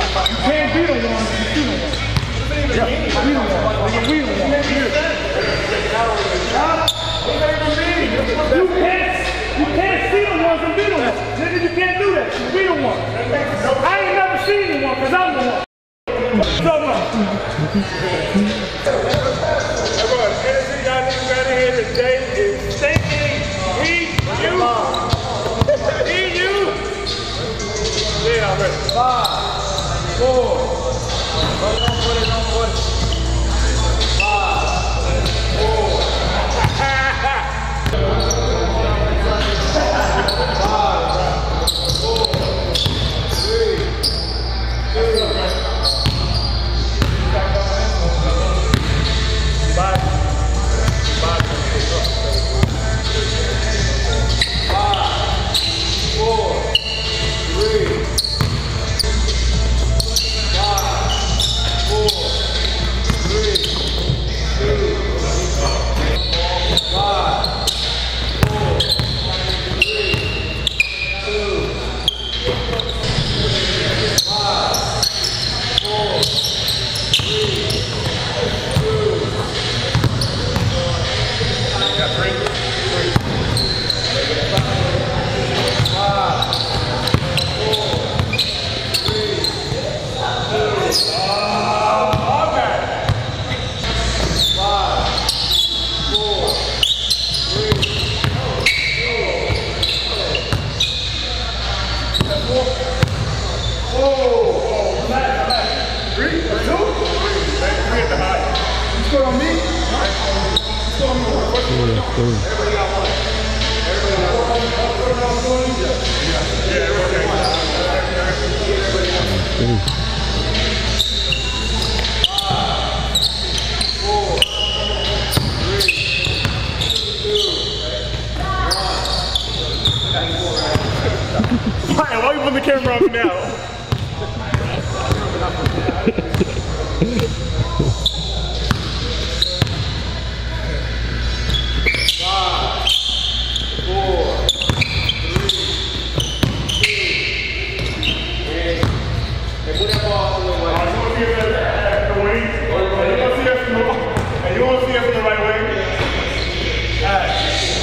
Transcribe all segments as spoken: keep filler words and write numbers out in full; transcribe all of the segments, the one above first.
can't be the one. You the one. Yeah, we the one. Nigga, we the one. You can't, you can't see the ones and be the one. Nigga, you can't do that. Be the one. I ain't never seen the one because I'm the one. So much. Everyone, anything y'all niggas got in here today is thinking he, you, he, you. Yeah, I'm ready. Five, four. Don't put it, don't put it. Five, four. Five, four, three, two. Five, five, four, three. Why you put the camera on me now? Five, four, three, two, and, and put that ball on the way. You want to see us at the wing? You want to see us in the and you want to see us in the right way? All right.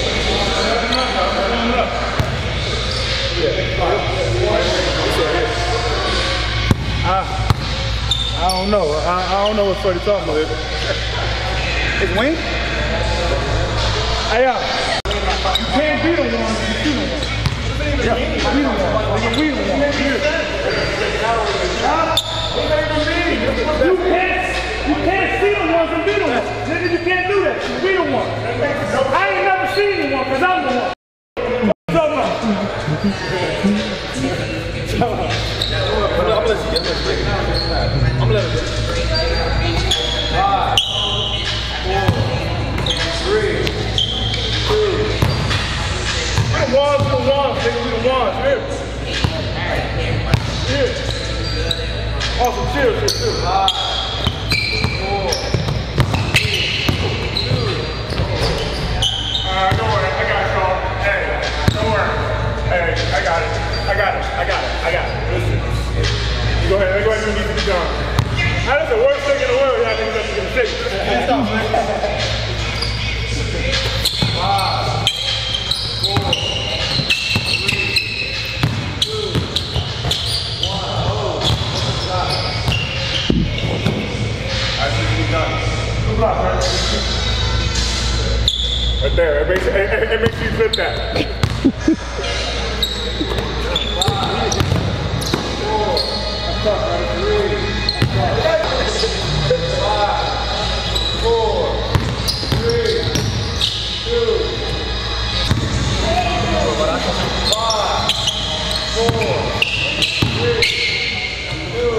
I, I don't know. I, I don't know what Freddie talking about. It's wing? Hey, yeah. You can't be the one. You the one. Yeah, we the one. Nigga, we the one. You can't, you can't see the ones and be the one. Nigga, you can't do that. We the one. I ain't never seen the one because I'm the one. So much. I'm gonna let you get this. I'm gonna let it go. Five, four, three, two. We the ones, we the ones, nigga, we the ones. Here. Here. Awesome, cheers, cheers, cheers. Five, four, three, two. Alright, don't worry, I got it, y'all. Hey, don't worry. Hey, I got it. I got it. I got it. I got it. Listen. Go ahead. Let's go ahead and do these done. That's the worst thing in the world. Y'all niggas have to get a shake. Stop, man. Five, four, three, two, one. Oh, God. I think we done. Good luck, man. Right there. It makes, it, it, it makes you flip that. Five, four, three, two, five, four, three, two.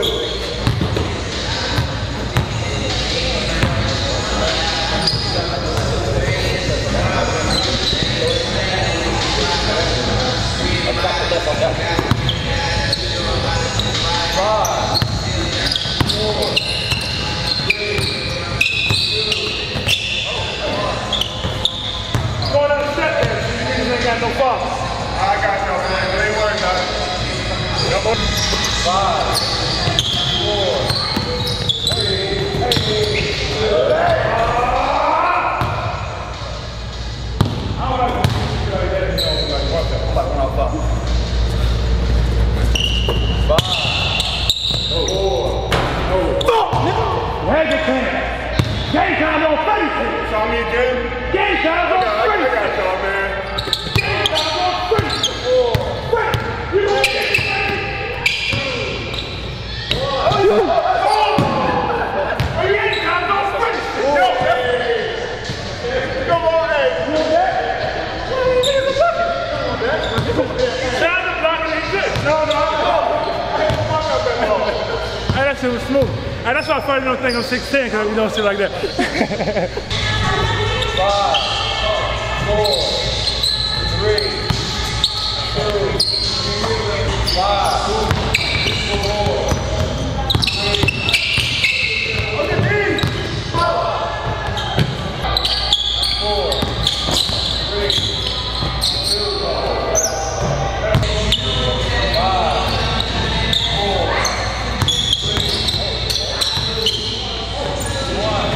Five, four, three, two, one. Going on the step there, so you niggas ain't got no problems. I got y'all, man. It ain't working out. Five, shit was smooth. And that's why I finally don't think I'm six ten, because you know, shit like that. Five, four, three, two, five, four, three. Look at these! Four, three, two, five, four, three, one.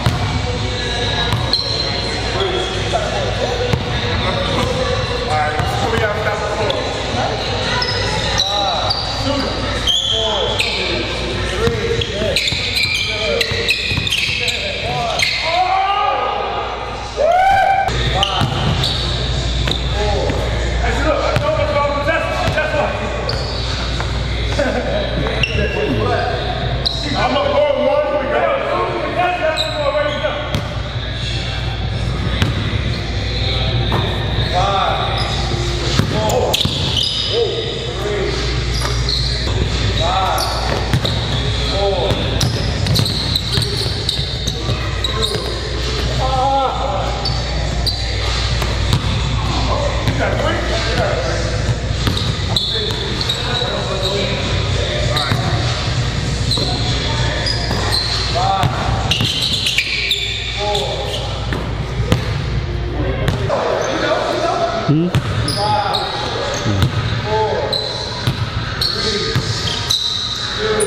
Hmm? Five, four, three, two,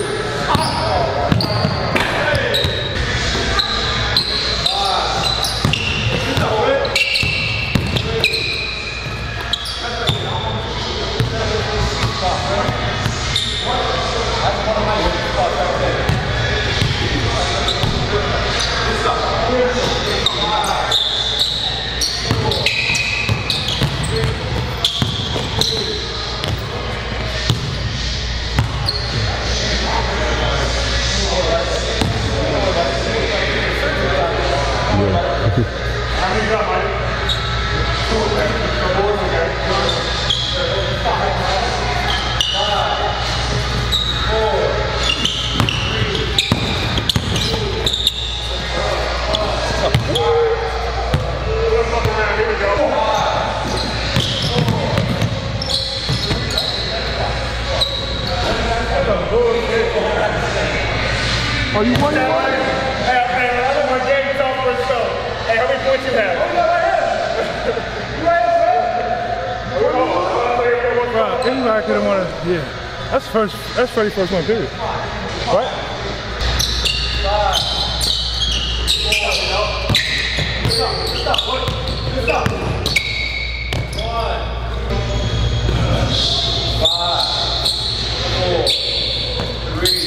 Are you one? Hey, hey, I don't want to game talk for show. Hey, how many points you have? Bro, anybody could have won it. Yeah. That's first. That's Freddie's first one, period. Right? five, four, one, five, four, three,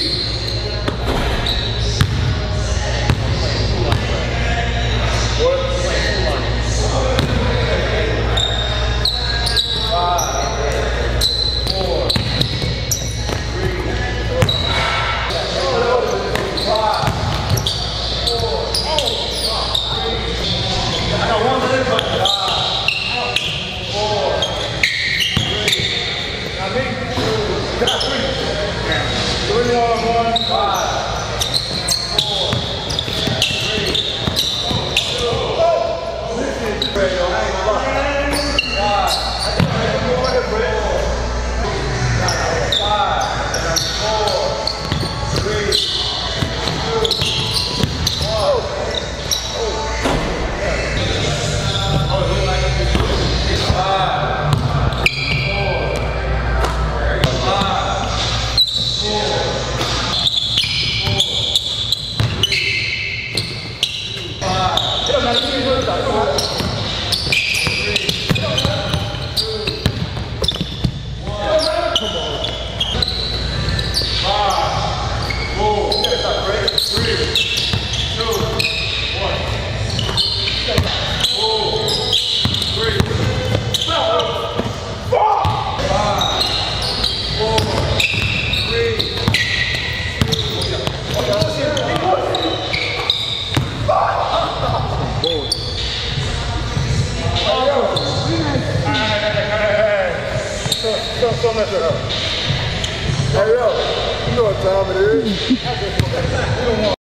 Don't mess it up. Hey, yo. You know what time it is.